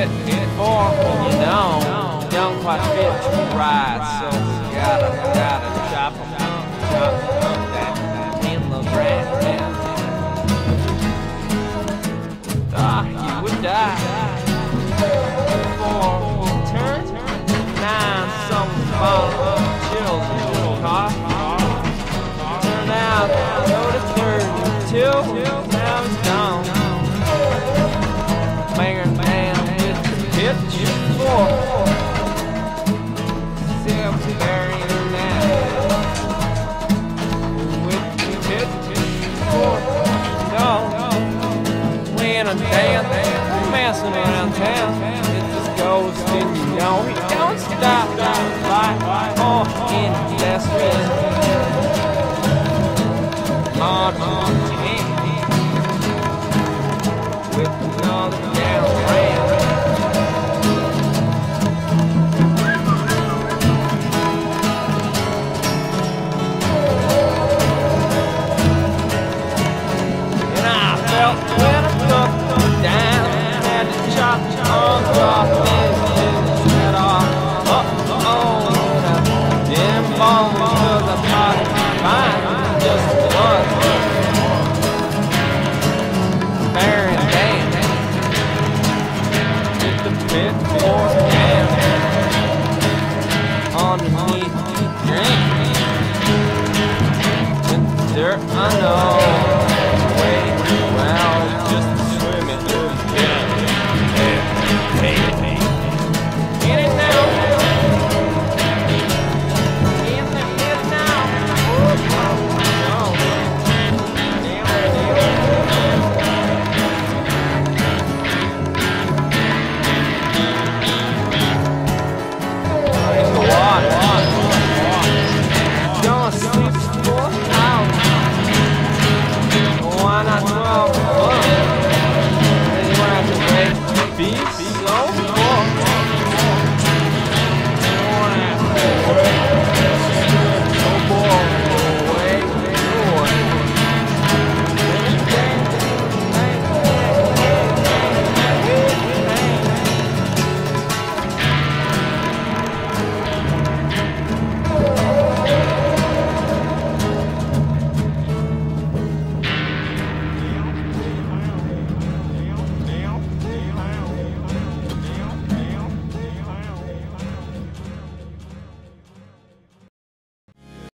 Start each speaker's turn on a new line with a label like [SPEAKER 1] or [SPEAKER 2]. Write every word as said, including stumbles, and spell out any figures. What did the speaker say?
[SPEAKER 1] pit for, you know, don't quite fit right, so we gotta, gotta chop 'em up, chop 'em up, that in the ground. Ah, you would die for turn nine, some follow children car. Turn out, go to thirty-two, now it's gone. Mayor man with the pitch for Silverberry now. With the pitch for no. When I'm down, messing around town, it just goes to you know, he don't stop, like or industrial. Hard on with another down round. And I felt when I took them down, had to chop on off his head off. Uh oh, them bones, cause I thought mine just was. Bearing down with the pit for down underneath the drink. With the dirt I know.